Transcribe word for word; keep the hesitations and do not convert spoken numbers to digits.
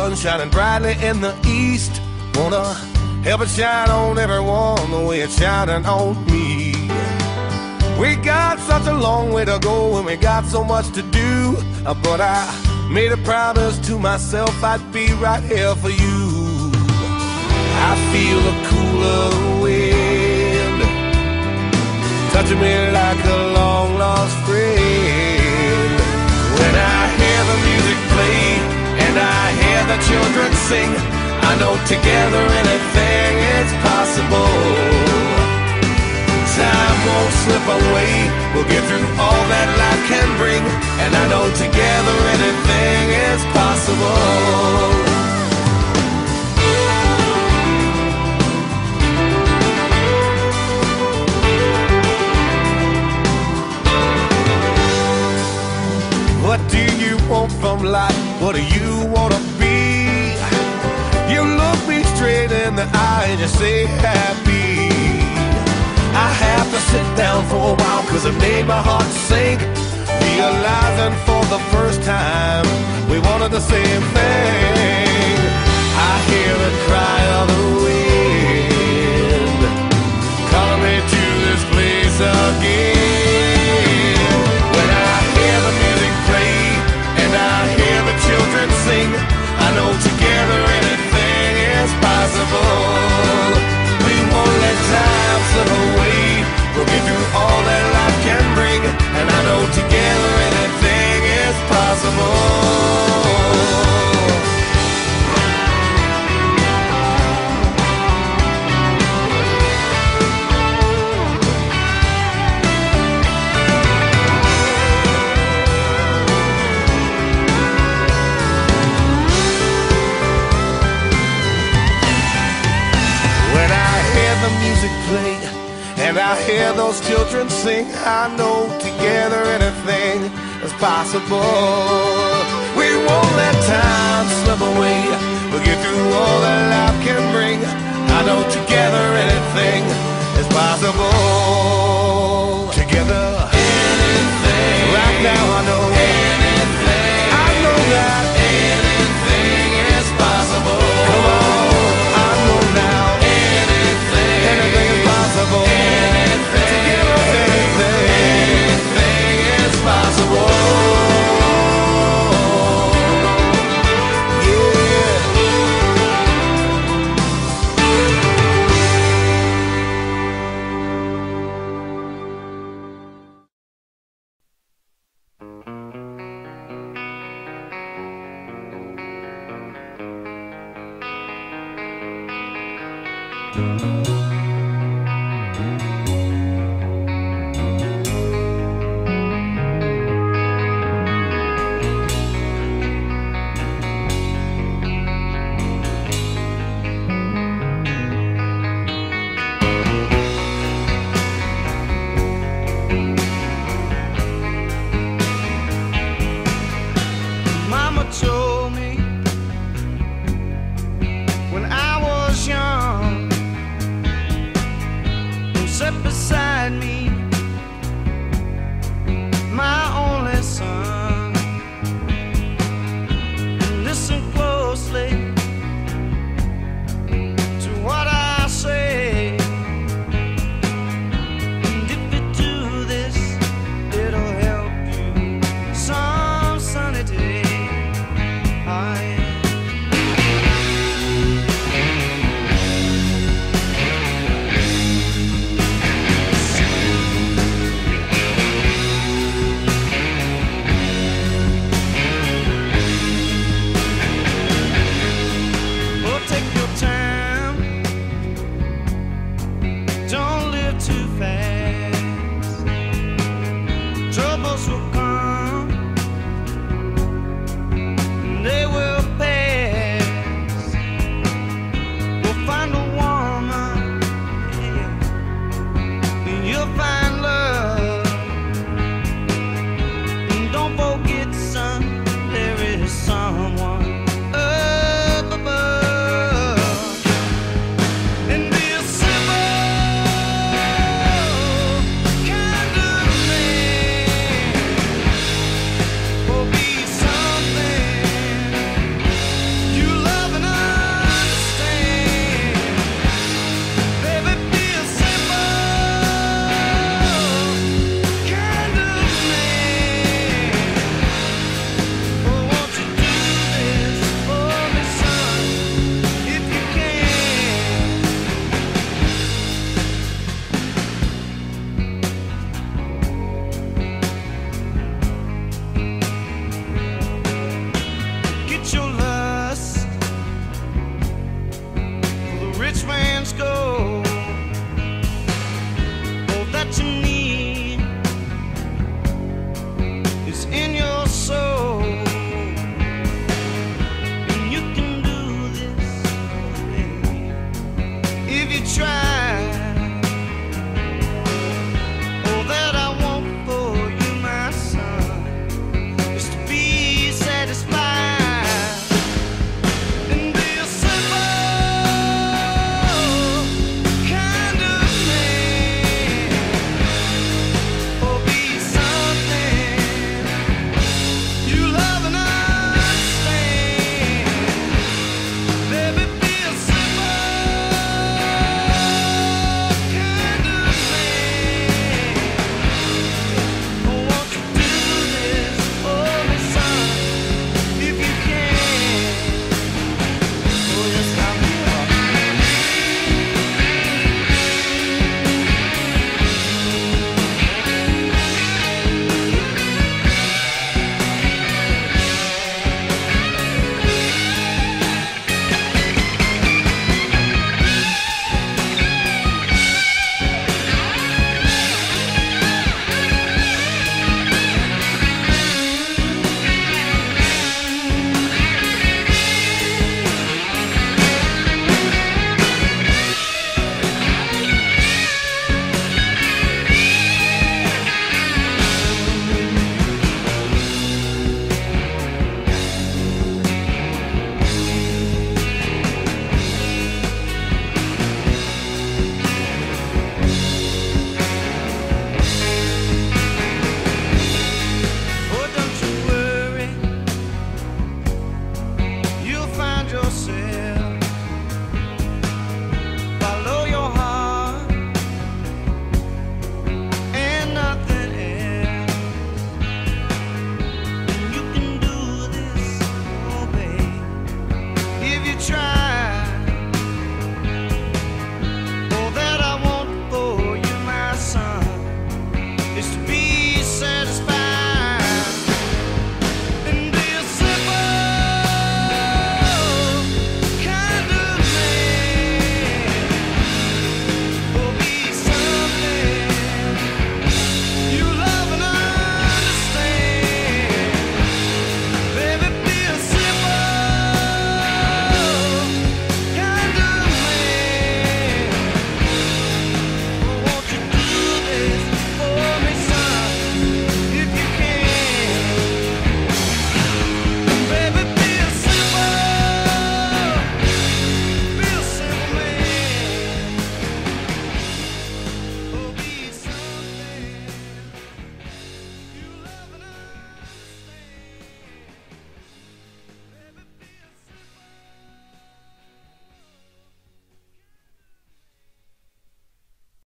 sun shining brightly in the east. Wanna help it shine on everyone the way it's shining on me. We got such a long way to go and we got so much to do, but I made a promise to myself I'd be right here for you. I feel the cool of the wind touching me like a long lost friend. When I hear the music play and I hear the children sing, I know together anything is possible. Time won't slip away, we'll get through all that life can bring, and I know together anything is possible. What do you want from life? What do you want to be? You look me straight in the eye and you say happy. I have to sit down for a while cause it made my heart sink, realizing for the first time we wanted the same thing. I hear the cry of the wind calling me to this place again. When I hear the music play and I hear the children sing, I know together anything is possible. We won't let time slip away, we'll get through all that life can bring, and I know together anything is possible. The music play and I hear those children sing, I know together anything is possible. We won't let time slip away, we'll get through all that life can bring. I know together anything is possible. Together anything. Right now I know anything. I know that anything is possible. Come on, I know now. Anything is possible. Anything, together, anything, anything is possible. You what you